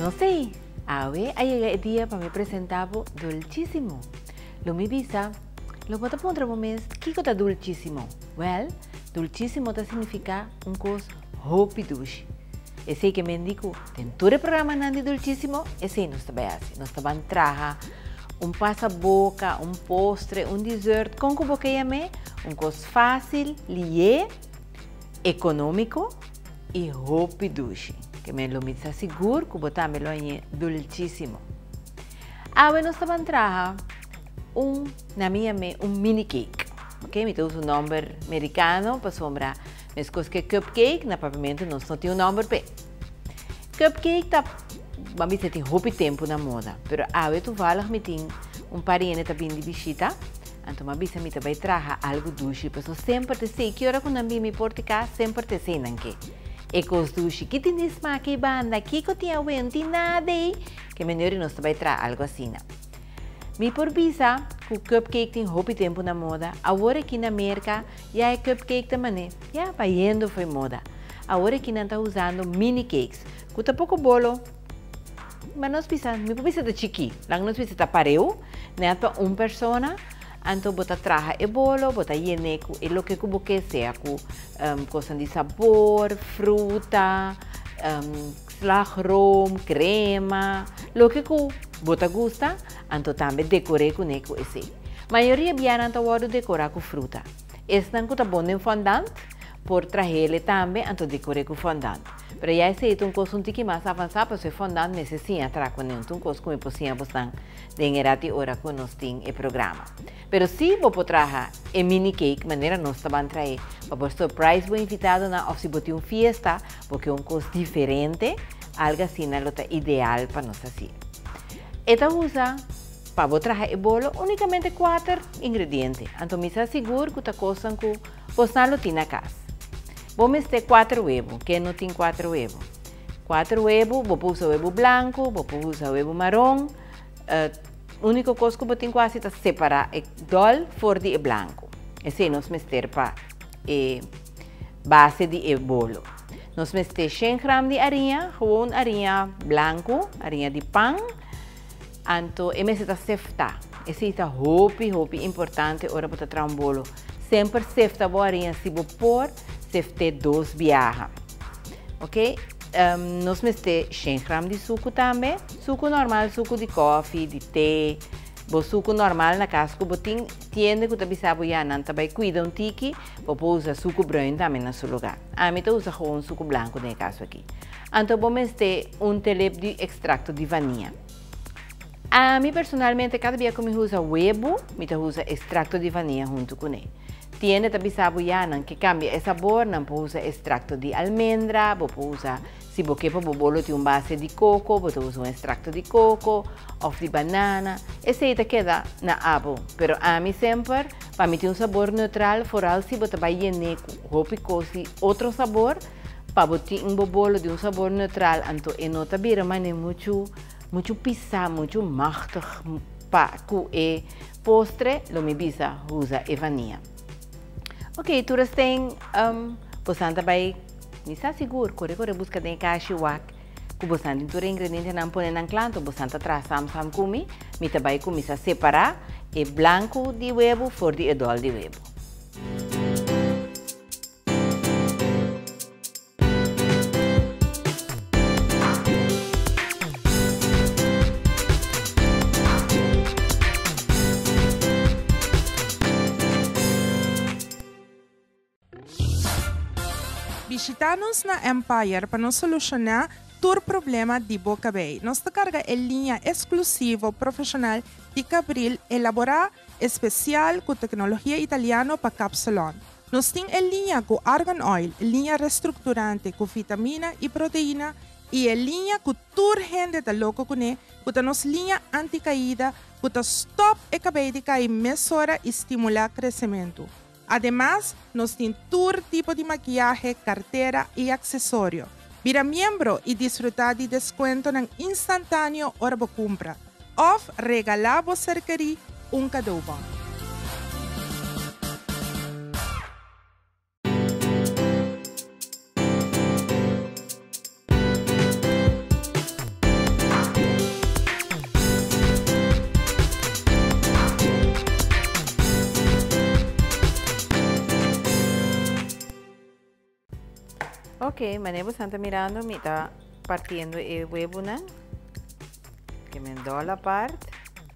No sei, ahora llega el día para me apresentar Dolcísimo. Lo me visa, lo bota para otro momento, ¿qué cosa Dolcísimo? Well, Dolcísimo significa un cos hopi dushi. Esse que me indico, tem todo o programa de Dolcísimo, esse nós também assim. Nós também traga passa-boca, postre, dessert, com que você chama, coisa fácil, lié, econômico e hopi dushi. Que me lo mitsa seguro que botar me lo em Dolcísimo. Agora nós também traga na minha mini cake. Ok? Me uso o nome americano para sombrar. Mas coisa que cupcake, na pavimento, nós não temos um nome para cupcake, vamos dizer, tem pouco tempo na moda. Mas agora tu vai me tem parente que vem de visita, então uma vez me vai trazer algo doce, porque sempre te sei que hora quando eu me porto cá, sempre te sei não que é coisa doce, que tem desma que banda, que tinha não tem nada aí, que melhor nós vai trazer algo assim. Me por visa que o cupcake tem pouco tempo na moda, agora aqui na América já é cupcake também, já vai indo foi moda. Agora aqui não está usando mini cakes, que tá pouco bolo, mas nós pensamos, me por visa de chiqui, lá nós pensamos tá pareu, né para uma pessoa, então bota traja e bolo, bota yeneco, e lo que você quer seja com coisa de sabor, fruta, slagroom, crema, lo que você gosta, então também decorei com esse. A maioria viana então pode decorar com fruta. Esse não está bom em fondant, por trazer também, então decorei com fondant. Mas já sei que coisa um pouquinho mais avançada, para ser fondant necessita trazer com coisa como é possível bastante de hora que nós temos o programa. Mas se você trazer a mini cake, maneira nós também trazer, para você surprise o invitado na ou se você tem uma festa, porque é uma coisa diferente, algo assim é ideal para nós assim. Esta usa para você trazer o bolo unicamente 4 ingredientes. Então, me asseguro que a coisa que você não tem na casa. Vamos ter 4 huevos. Quem não tem 4 huevos? 4 huevos, você usa o huevo branco, você usa o huevo marrom. A única coisa que você tem quase é separar o dol fora do branco. Esse nós meter para a base do bolo. Nós meter 100 gramas de arinha, gewoon arinha branco, arinha de pão. Então, esse está sefta. Esse está hopi importante hora para trazer um bolo. Sempre sefta boa arinha se você pôr, sefte 2 viaja. Ok? Nós meter 100 gramas de suco também. Suco normal, suco de coffee, de té. O suco normal na casa que você tem que você sabe já não também cuida um tique, você usa suco branco também no seu lugar. A mim eu uso um suco branco nesse caso aqui. Então vamos ter telep de extrato de vanilha. A mim personalmente cada dia que eu uso huevo, eu uso extrato de vanilha junto com ele. Tiene também sabe já não que cambia o sabor, não pode usar extrato de almendra, você usa se você quer bolo tem base de coco, você usa extrato de coco ou de banana. Esse aí queda na abo, pero a mim sempre para mim tem sabor neutral, foral se você vai encher com coisa outro sabor, para você ter bolo de sabor neutral, então não tá bem, mas muito pizza, muito machtig para que postre, lo me bisa usa e vanilha. Ok, tu tem, você também, me está seguro, corre busca de cachiwak, que você tem todo ingrediente não põe na clanto, você está traz sam comi, me também começa a separar o branco de huevo for de edol de huevo. Visita-nos na Empire para nos solucionar todo problema de boca bem. Nós carga a linha exclusiva profissional de Cabril elaborar especial com tecnologia italiana para Capsulon. Nós temos a linha com argan oil, linha reestruturante com vitamina e proteína e a linha com toda gente da louco com ele, com nos linha anti-caída, com stop e cabelo de cair, mesura e estimular crescimento. Además, nos tem todo tipo de maquillaje, carteira e acessório. Vira membro e desfrutar de desconto instantâneo hora de compra. Ou regalar você querer cadeau. Ok, manejo Santa mirando, me está partiendo el huevo, ¿no? Que me doy la parte,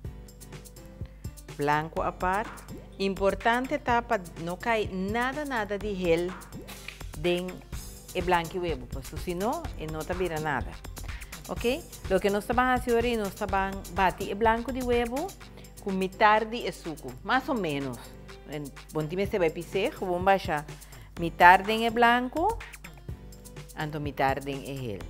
blanco aparte. Importante está para no caer nada de gel den el blanco y huevo, pues si no te vira nada. Ok, lo que nos estaban haciendo ahora, nos estaban batir el blanco de huevo con mitad de suco, más o menos. Bom time se vai pisar, vamos baixar mitad de el blanco, anto mitad de el gel.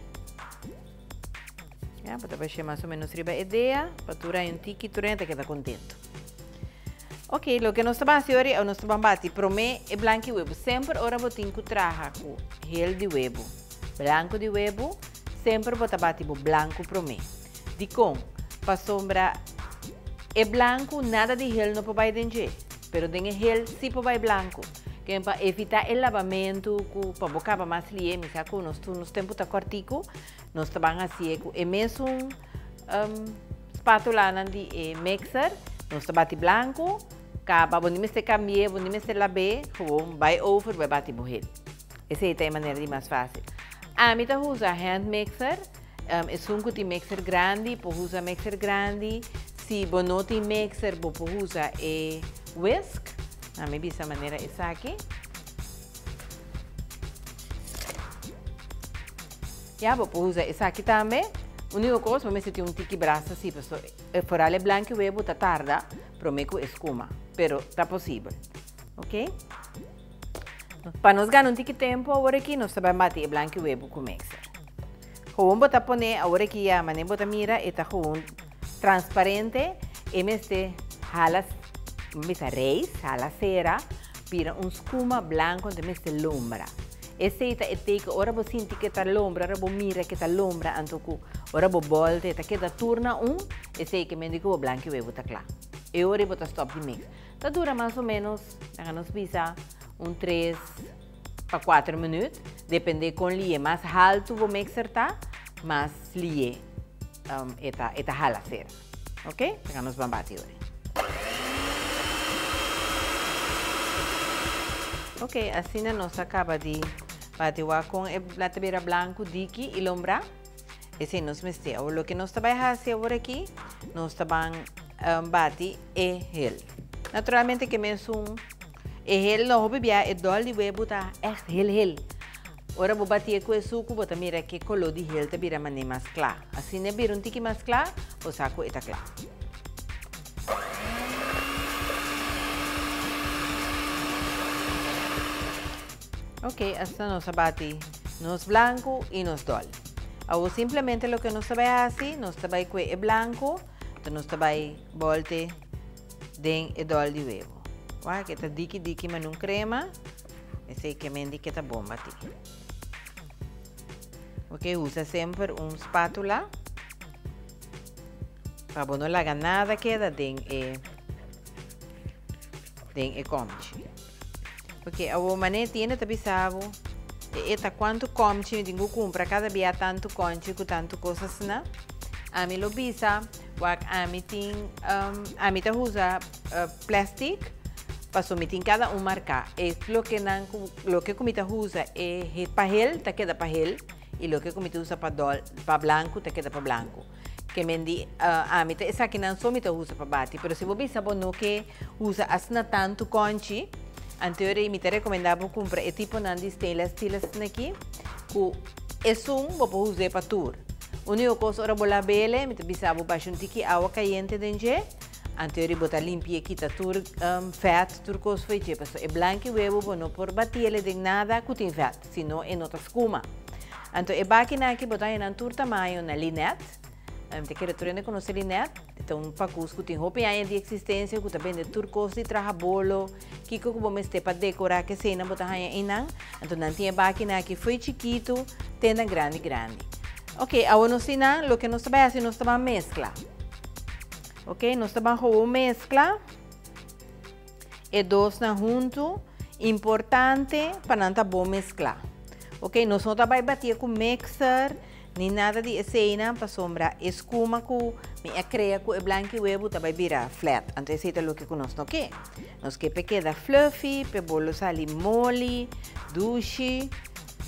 Ya, para baixar más o menos arriba a ideia, para turar un tiki, turar te queda contento. Ok, lo que nos estaban haciendo ahora, nos estaban batir, promé el blanco de huevo. Siempre ahora botín que traja con gel de huevo, blanco de huevo, sempre bota batir blanco promé. De com, para sombra, el blanco nada de gel no pode dentro. Pero den el gel sí pode blanco, que é para evitar el lavamento, para bocar mais lié, me saco nos tempos tá cortico, nós estaban assim com e mesmo espátula de mixer, nós tá bate blanco, caba, bom se cambiar, bom se lavar, vai over, vai bater o gel. Essa é a maneira de mais fácil. A mim tá usa hand mixer, é um de mixer grande, pode usar mixer grande. Se você não tem mixer, você pode usar whisk. A mim dessa maneira essa aqui. Já você pode usar essa aqui também. A única coisa, você tem tique braço assim, para furar o blanco e o huevo tá tarda, para mim com escuma, pero tá possível, ok? Para nós ganhar tique tempo, agora aqui nós vamos bater o blanco e o huevo com o mixer. Vamos botar poner agora aqui a maneira botar mira e tá transparente, e me jala reis, jala cera, pira escuma blanco de me lombra. Esse é que ora você sente que tá lombra, ora você mira que tá lombra, antoku, ora você volta, tá que tá turna esse é que me digo o blanco e o huevo tá claro. E ora você stop de mix. Tá dura mais ou menos, nos pisa 3 para 4 minutos, depende com lié mais alto o mixer tá, mais lié eta jala cera. Ok? Nos vamos bater agora. Ok, assim nós acaba de bater com a tabeira branco daqui e lombra. Esse nós mexemos. O que nós estamos fazendo agora aqui, nós estamos bater e gel. Naturalmente que mesmo e gel não vou beber, e dólar de huevo tá gel. Ora vou bater com o suco, vou mira que color de gel tá vira maneira mais clara. Assim né vira tique mais claro, o saco está claro. Ok, assim nós bate nos branco e nos dólar. Agora simplesmente o que nós vai fazer, nós vai com o branco, então nós vai voltar dentro do dólar de huevo. Olha que está daqui mas não crema. Esse que me indica que está bom bater. Ok, usa sempre espátula para não largar nada queda dentro do comche. Ok, a maneira tiene também sabe eta quanto comche tenho que comprar cada dia tanto conche com tanto coisas na. A mim lo bisa, a mim tem usa plástico para someter cada marca. É lo que comita usa é papel, tá queda papel. E lo que comita usa para branco, tá queda para branco. Que mendi a mim essa que não só mita usa para bater, pero se você sabe no que usa asna tanto conche, anteriormente me recomendava comprar e tipo de stainless steel aqui, que é vou usar para tur. A única coisa ora bola bele, me bisabo baixo tique água quente dentro. Anteriormente botar limpia quita tur fat, tur coisa foi tipo, é branco e huevo, não por bater ele de nada que tem fat, senão é nota escuma. Então, é máquina aqui botar em tur tamanho na linete. Te quero treinar com nossa linete. Então, para que tem roupa de existência, que também de turcos e traja bolo, que vamos ter para decorar que cena botar em nan. Então, não tinha máquina aqui foi chiquito, tenda grande. Ok, agora nós o que nós vamos fazer, nós vamos mesclar. Ok, nós vamos mesclar. E dois na junto, importante para não tá bom mesclar. Ok, nós não vamos bater com mixer, nem nada de cena para sombra escuma que me cria com o branco e o huevo vai virar flat. Então, esse é o que nós não quer. Nós queremos que quede fluffy, para bolo sair mole, doce,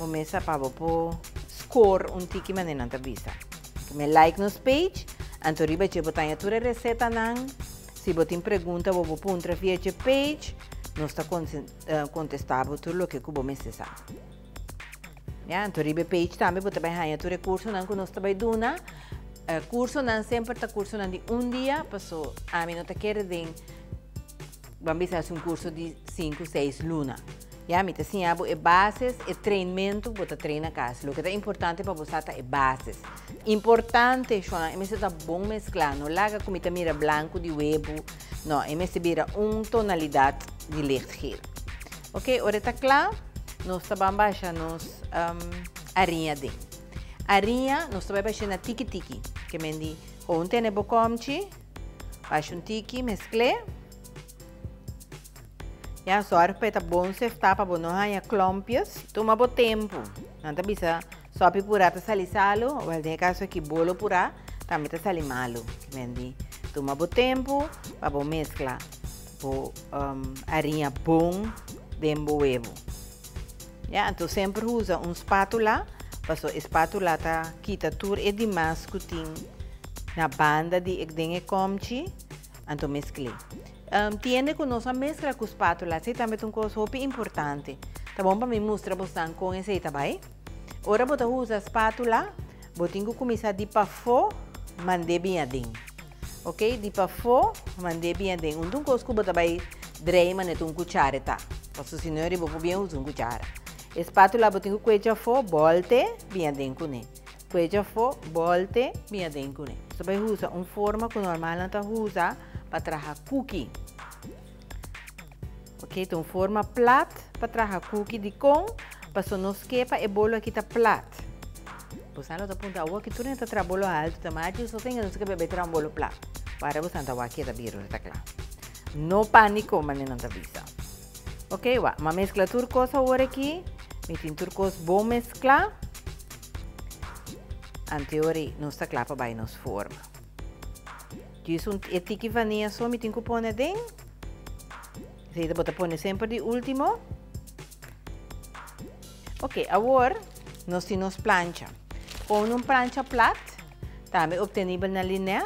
começa para você score um tiki maneira na visa. Me like nos page, antoriba você botar a tua receita nan. Se você tem pergunta, você pode via a page, nós está contestando tudo o que você precisa. Ya, antoriba page também você vai ganhar o recurso nan que nós está vai duna. Curso nan sempre está curso nan de dia, passou a mim não está querendo vamos fazer curso de 5, 6 luna. Ya, me assim é bases, é treinamento, você treina a casa. O que é importante para você é bases. Importante, Shona, é está bom mesclar. Não laga comida mira branco de huevo, não, é vira tonalidade de lichtgeel. Ok, agora está claro? Nós vamos baixar nos arinha de. Arinha, nós vamos baixar na tiki-tiki. Que me diz, ontem é bocomchi, baixa tiki, mescle. Ya, sorry para bom se está para não ganhar clumpias. Toma bom tempo. Não tá bisa só para salisalo, ou no caso aqui bolo pura, também tá salimalo. Mendi. Toma bom tempo para bom mescla. Bo arinha bom dembo huevo. Ya, então sempre usa espátula, para a espátula tá quita tudo e demais que tem na banda de que comchi, então mescle. Tiene que nós mescla com espátula, se também é uma coisa muito importante. Tá bom para me mostrar você com esse também. Agora você usa a espátula, você tem que começar de pafo, mandar bem dentro. Ok? De pafo, mandar bem dentro. Então coisa que você vai dreima né com cuchara tá. Porque se não eu vou bem usar cuchara. Espátula você tem que coeja fo, volte bem dentro né. Coeja fo, volte bem dentro né. Você vai usar uma forma que normal não tá usa para trabalhar cookie. Ok, então forma plat para trabalhar cookie de com, para não esquepa e bolo aqui tá plat. Você não tá aponta o que tu não tá trabalhando alto, tomate, só tem que beber tra bolo plat. Para você não tá aqui da biro, tá claro. No pânico, mas não tá vista. Ok, uma mescla turcosa agora aqui, metem turcos bom mescla. Anteori não está claro para nos forma. Isso é tiki vanilla só me tem que pôr dentro. Você pode pôr sempre de último. Ok, agora nós temos plancha. Com uma plancha plat, também obtenível na linete.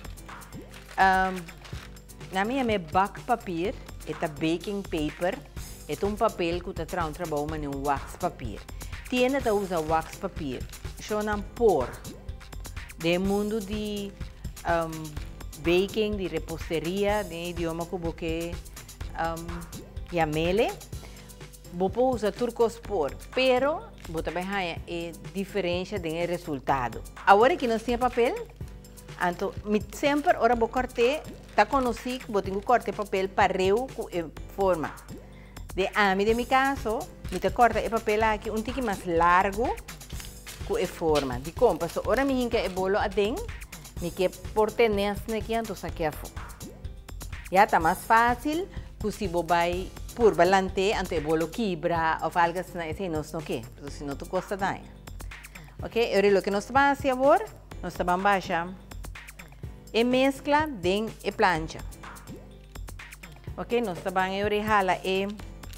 Na minha é back papel, é baking paper, é papel que está trabalhando em wax papel. Tiene que usar wax papel. Só não por. Do mundo de baking, de reposteria, de idioma que você yamele, você usa turcos por, pero você também é diferença do resultado. Agora que nós temos papel, então sempre ora você corte, tá conhecido que você tem que cortar papel para reu com forma. De meu caso, eu corto o papel aqui um pouco mais largo com forma. De como, ora me hinca o bolo adentro. Me que por ter nesse aqui então saque a fo. Já tá mais fácil que se você vai por balante ante bolo quebra ou algo assim não sei o que, se não tu gosta daí. Ok, agora o que nós vamos fazer agora, nós vamos baixar e mescla dentro e plancha. Ok, nós vamos agora jalar e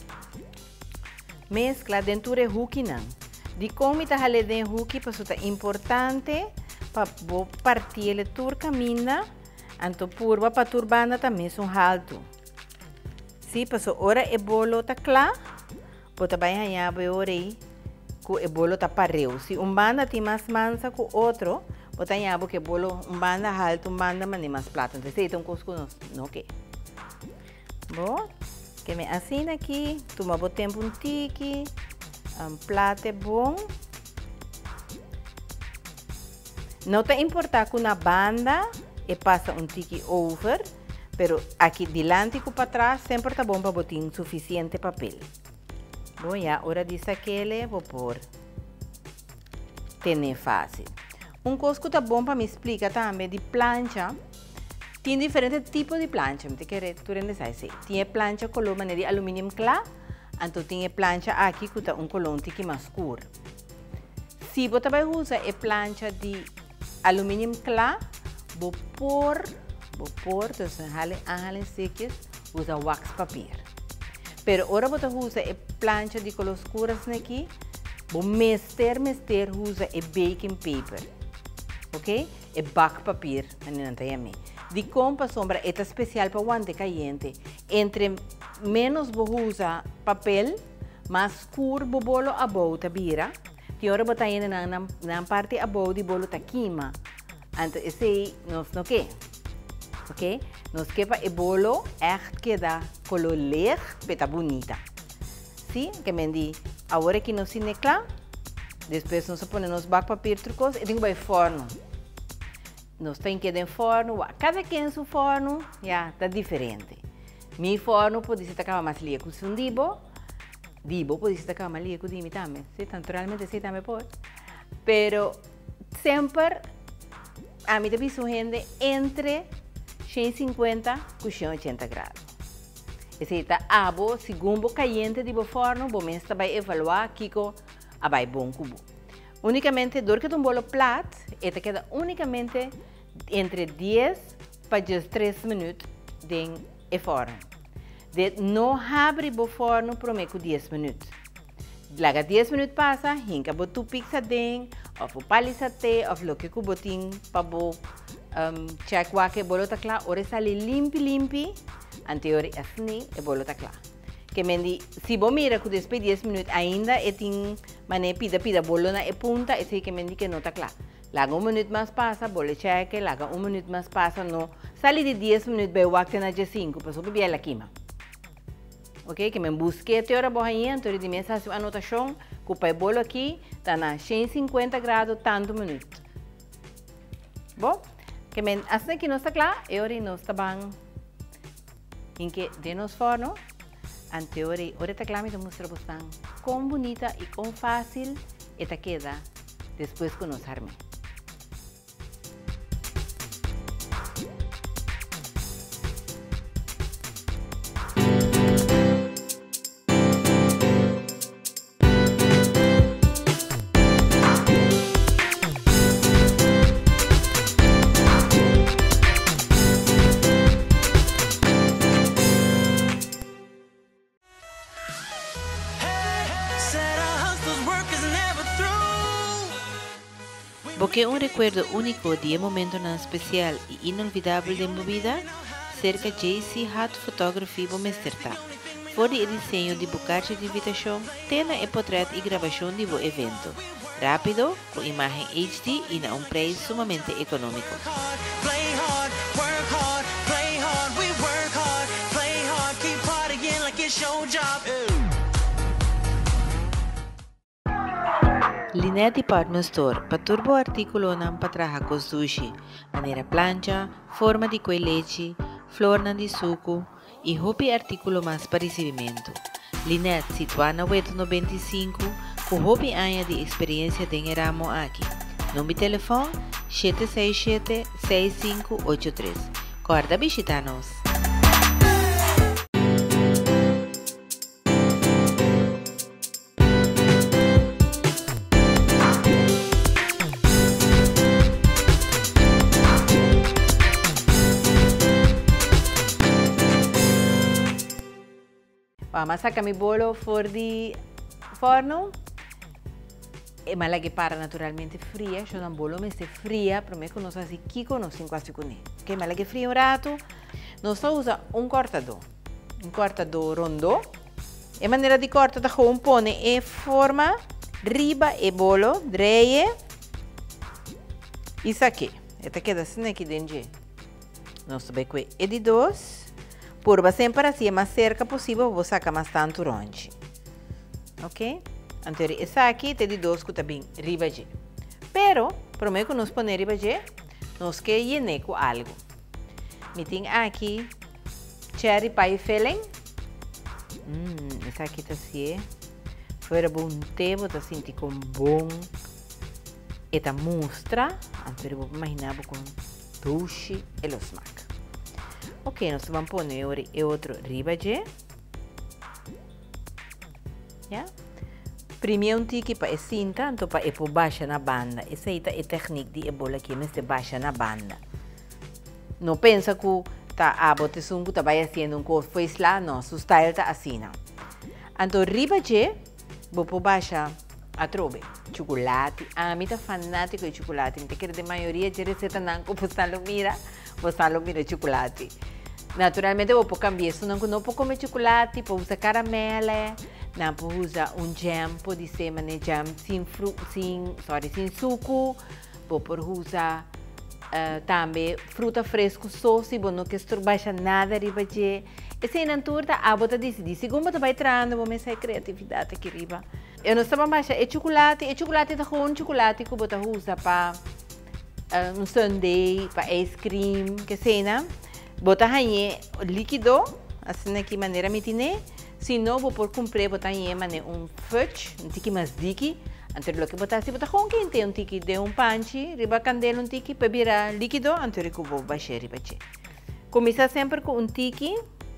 mescla dentro do hook não. De como está jalar dentro do hook, porque é importante para partir a turca mina, então purva para turbana também é alto. Se passou hora e bolo tá claro, você vai ganhar agora que o bolo tá pareu. Se banda tem mais mansa que o outro, você ganhar que o bolo banda alto, banda mas nem mais plata. Então se então coisa não ok. Bom, que me assina aqui, toma o tempo um tique, plato é bom. Não te importa que na banda e passa um tique over, pero aqui delante e para trás sempre está bom para botar suficiente papel. Bom, já hora de saquele, vou pôr. Tem fácil. Coisa que está bom para me explicar também de plancha. Tem diferentes tipos de plancha. Me quer tu sabe? Tem plancha color de alumínio claro, então tem plancha aqui que está color um tique mais escuro. Se você vai usar a plancha de alumínio claro, vou pôr, então halen secos, usa wax papel. Pero agora você usa a plancha de cor escura aqui, Vou mester usa é baking paper. Ok? É bakpapier, anintayami. De compa sombra é especial para guante caliente. Entre menos vou usar papel, mais curvo bolo a bota bira. Tem hora botar ainda na parte a bolo de bolo tá queima. Então esse não que, ok? Nos que para o bolo echt queda color leer, peta bonita. Sim, que mendi. Agora que nós se necla, depois nós ponemos bakpapier trucos e tem que ir forno. Nós temos que ir em forno, cada quem em seu forno, já está diferente. Meu forno pode ser que mais liga com um dibo pode ser que mais liga com dimi também, se naturalmente se também pode. Pero sempre a mim também surge entre 150 e 180 graus. Esse está abo segundo caliente de forno, bom mesmo vai evaluar kiko abai bom cubo. Unicamente dor que um bolo plat, eta queda unicamente entre 10 para 3 minutos dentro do forno. De não abre o forno por meio de 10 minutos. Laga 10 minutos passa, hinca botu pizza dentro, ou palisa te, ou o que o botin para bo check que bolo tá claro, ora sale limpi, anterior assim e bolo tá claro. Que mendi, se você mira que depois de 10 minutos ainda tem mané pida bolo na punta, esse é que mendi que não está claro. Laga 1 minuto mais passa, bolo check, laga 1 minuto mais passa, não. Sali de 10 minutos, vai o acte na 5, passou para a queima. Ok? Que me busquei a teoria borrainha, então de minha anotação, que o pai bolo aqui está na 150 graus, tanto minuto. Bom? Que men, assim que não está claro, eu não está bem. Em que de nos forno, anterior, ora está claro, me mostra bastante quão bonita e quão fácil esta queda depois que nos arme. Porque recuerdo único de um momento especial e inolvidável de minha vida, cerca JC Hot Photography vou mestrtar. Fora o desenho de bucarte de invitação, tela e portrait e gravação de evento. Rápido, com imagem HD e a preço sumamente econômico. Linea Department Store, para turbo artículo não para trabalhar com sushi, maneira plancha, forma de coelete, flor de suco e roupa artículo mais para recebimento. Linea situada na Wet 95, com roupa anos de experiência de ramo aqui. Número de telefone 767-6583. Corda visitar-nos. Vamos sacar mi bolo fora de forno. E malagi para naturalmente fria, se non bolo messe fria, per me conosco assim kiko non si quasi con ok, malagi fria un rato. Non sto usa un cortador rondo. E maneira de corta da gewoon pone e forma riba e bolo, dreie. Isso aqui. Esta queda assim aqui dentro. Nós bem com e de dois. Purba sempre assim, é mais cerca possível, vou sacar mais tanto longe. Ok? Então, essa aqui tem de dois que também riba de. Pero, para mim que nós põe riba de, nós quer llenar com algo. Me tem aqui cherry pie filling. Essa aqui tá assim. Fora bom tempo, tá sentindo com bom. Esta mostra, então vou imaginar com doce e los smack. Ok, nós vamos pôr outro riba de. Yeah? Primeiro tique para assim, tanto para ir por baixo na banda. Essa é a técnica de ebola aqui, mas de baixa na banda. Não pensa que tá a botação que tá vai fazendo coisa foi lá, não, o style tá assim, não. Então riba de, vou por baixo Atrobe, chocolate. A mim tá fanático de chocolate. Me quer de maioria de receita não com você lo mira chocolate. Naturalmente eu vou cambiar isso, não vou comer chocolate, vou usar caramelo, não vou usar jam, pode ser jam sem suco, vou usar também fruta fresca só, se você não quer baixar nada riba de. Essa é a turta, a bota decidir. Se você vai trando, vou começar a criatividade aqui riba. Eu não estava baixar, é chocolate é com chocolate que você usa para um sundae, para ice cream, que cena. Bota aí líquido, assim de que maneira me tiene. Se não, vou por comprar, botar aí fudge, tiki mais dique. Antes do que botar, se botar com quente, tiki de panchi, riba candela tiki, para virar líquido, antes que vou baixar riba. Começa sempre com tiki.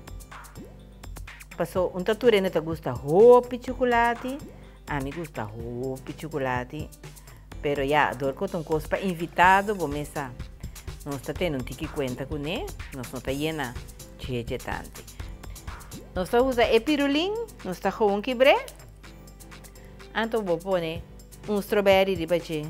Passou tature não te gusta hopi chocolate. A mim gusta hopi chocolate. Pero já, dor com coisa para invitado, vou começar. Nós está tendo tiki conta com ele, nós não está llena de tanto. Nós está usando epirulim, nós está com quibre. Então vou pôr strawberry de bache.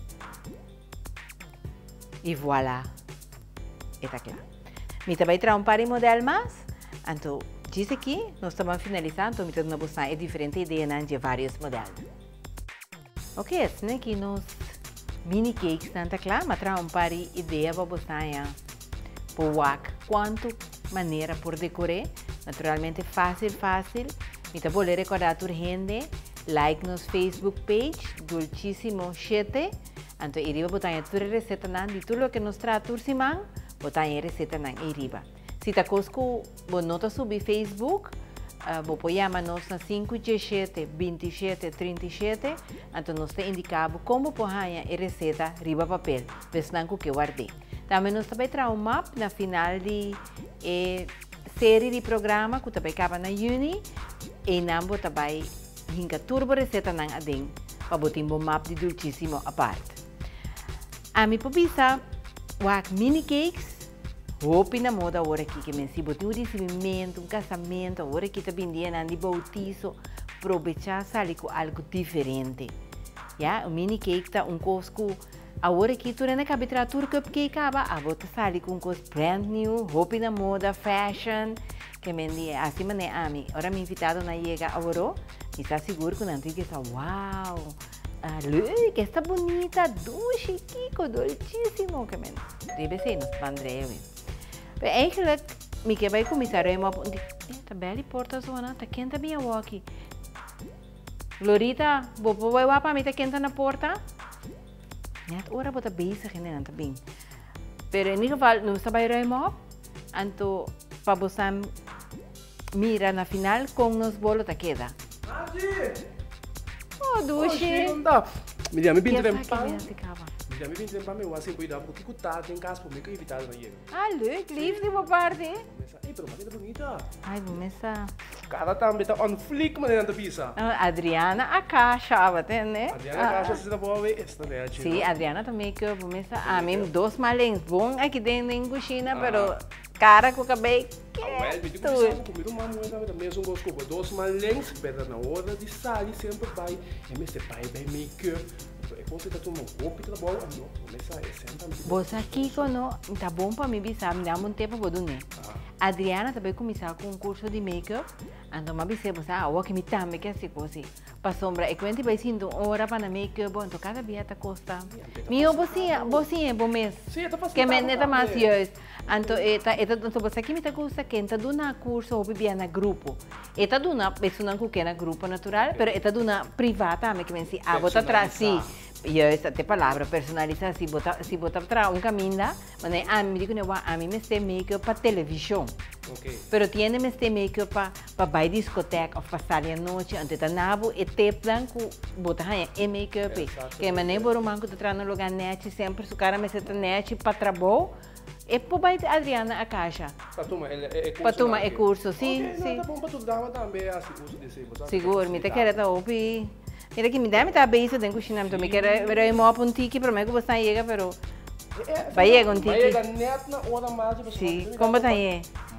E voilà. Está claro. Me também traz par de modelo mais. Então, diz aqui, nós estamos finalizando, então me buscar diferente ideia de vários modelos. Ok, assim aqui nós mini cakes, tá claro? Mas traz par de ideia para buscar por quanto maneira por decorar. Naturalmente fácil. Me tá bolero recordar a gente, like nos Facebook page, Dulcísimo 7. Então, iriba botar a tua receita de tudo o que nos traz a semana, botar a receita na iriba. Se tá cosco, vou nota subir Facebook, vou apoiar nos na 517 27 37, então nós te indicamos como pôr a receita riba papel, pensando que eu guardei. Também nós também traz map na final de série de programa que também acaba na Juni e não também hinga turbo receita na adem para botar um map de Dulcísimo a parte. A mim pobisa mini cakes. Hopi na moda agora aqui que me botou um recebimento, casamento, agora aqui também dia de bautizo, aproveitar sair com algo diferente. O mini cake tá cosco, agora aqui tu não cabe tratar cupcake a bota sair com coisa brand new, hopi na moda, fashion, que me dia assim mané a mim. Ora me invitado na chega agora, e está seguro que não tem que estar uau. Que está bonita, doce, Kiko, dolcíssimo, que me deve ser nos André. Mas eigenlijk, me que vai começar a ir uma tá bela porta zona, tá quente bem aqui. Lorita, vou vai para mim tá quente na porta. Net ora bota bezig en dan bem. Pero in ieder geval, nós trabalhamos ruim op. Anto, para você mira na final com nos bolo ta queda. Oh, duche. Me diga, me pinta bem pá. Me diga, me pinta bem pá, meu assim cuidado porque que tá tem casa por mim que evitado na ele. Ah, leuk, liefde uma parte. Ei, pero mas é bonita. Ai, vou começar. Cara também tá on flick mas não pisa. Adriana a caixa, né? Adriana a caixa se tá boa ver esta né? Sim, Adriana também que vou começar. A mim dois malens bom aqui dentro em cozinha, pero cara com cabelo que comer uma moeda mesmo gosto com dois malens, pero na hora de sair sempre vai. E me se pai bem make-up. Você tá tomando roupa e tá bom, não? Começa a sentar. Você aqui quando tá bom para mim bisar, me dá um tempo para né? Adriana também começou com um curso de make-up, então me bisar você, o que me também que assim coisa. Para sombra, e quando vai sendo hora para make-up, então cada dia tá costa. Meu você é bom mês. Sim, tá fácil. Que me neta mais years. Então você aqui me tá gosta que tá do na curso ou bebia na grupo. Eta do na pessoa que na grupo natural, pero eta do na privada, me que me si bota atrás sim. E essa te palavra personalizar se botar para caminho, mas a mim digo a mim me tem make-up para televisão. Okay. Pero tiene este make-up para ir discoteca ou passar a noite, antes da nabo e te branco botar aí make-up. Que mané por manco tá no lugar net sempre su cara me seta net para trabalho. E por vai Adriana a caixa. Para tomar é curso, sim, sim. Tá bom para tu dar também assim uso desse. Seguro, me te quer tá opi. Mira que me dá bem isso dentro cozinha, então me quer ver aí uma pontique para mim que você chega, pero vai chegar um tique. Vai chegar net na hora mais. Sim, como tá aí?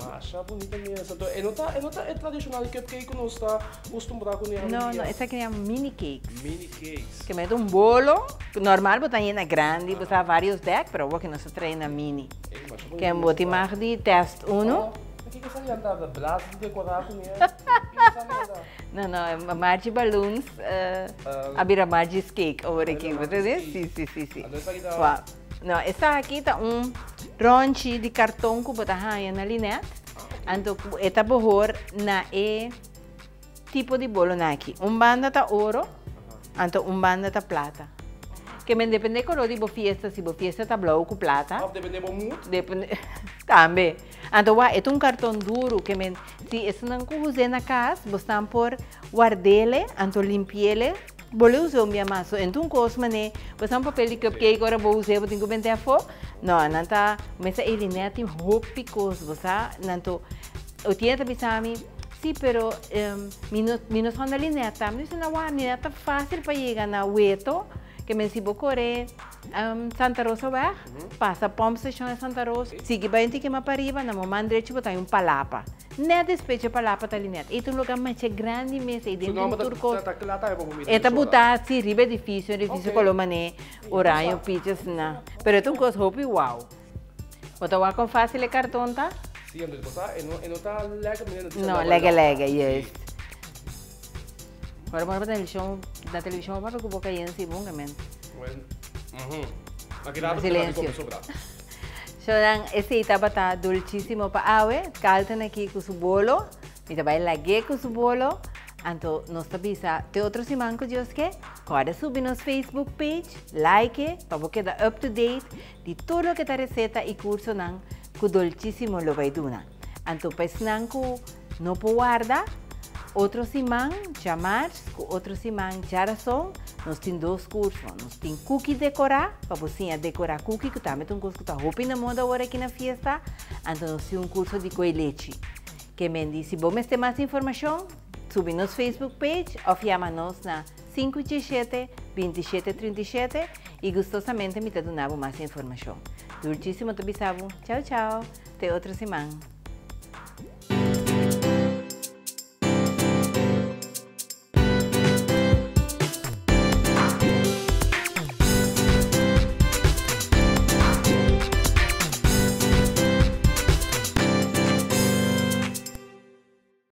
Acha bonita mesmo. Então, é tradicional cupcake que nós está acostumado com ele. Não, essa aqui é mini cakes. Mini cakes. Que é um bolo, normal botar na grande, botar vários decks, mas o que nós trazemos na mini. Que é um bote mais de teste 1. Aqui que você andava, blas de decorar com ele. Não, é mais de balloons, a bira mais de cake, over aqui, você vê? Sim. Não, essa aqui tá ronchi de cartão que botar na linete. Então, esta bohor na tipo de bolo na aqui. Banda tá ouro, então banda tá plata. Que me depende color de fiesta, se fiesta tá blau com plata. Depende muito. Depende. Também. Então, é cartão duro que se esse não usa na casa, você por guardá-lo, então limpiá-lo, vou usar minha massa. Então, coisa né, você papel de cupcake agora vou usar, vou ter que vender fora. Não tá, mas ele não tem roupa picosa, você não. Eu tinha que pensar sim, pero menos quando ele não tá, mas não é fácil para chegar na Hueto. Que me si bocore Santa Rosa vai, passa a Pump Station em Santa Rosa, sigue bem que me pariba, na momento direito botar palapa. Não despeja palapa tá ali net. Este lugar mais grande mesmo, dentro do turco. Esta botar se riba edifício colomane, horário pizzas na. Pero tu coisa hope wow. Botar com fácil o cartão tá? Sim, André, botar e não tá lega. Não, lega, yes. Agora vamos na televisão, vamos ver o boca aí em cima, silêncio. So, esse estava tá dulcíssimo para awe, calten aqui com o bolo, me vai lague com o bolo, então nós avisa te outros imancos Deus que, agora subir nos Facebook page, like, para você dar up to date de tudo que tá receita e curso não, que dulcíssimo lo vai donar. Então, pensando que não pode guardar. Outros imãs, chamar, outros imãs, jaração, nós temos 2 cursos. Nós temos cookie decorar, para você decorar cookie, que também tem um curso que está roupa na moda agora aqui na festa. Então, nós temos um curso de coelete. Que me diz, se você tem mais informação, sube nos Facebook page ou chama-nos na 517-2737 e gostosamente me dá mais informação. Dulcíssimo, te bisavo. Tchau, tchau. Até outros imãs.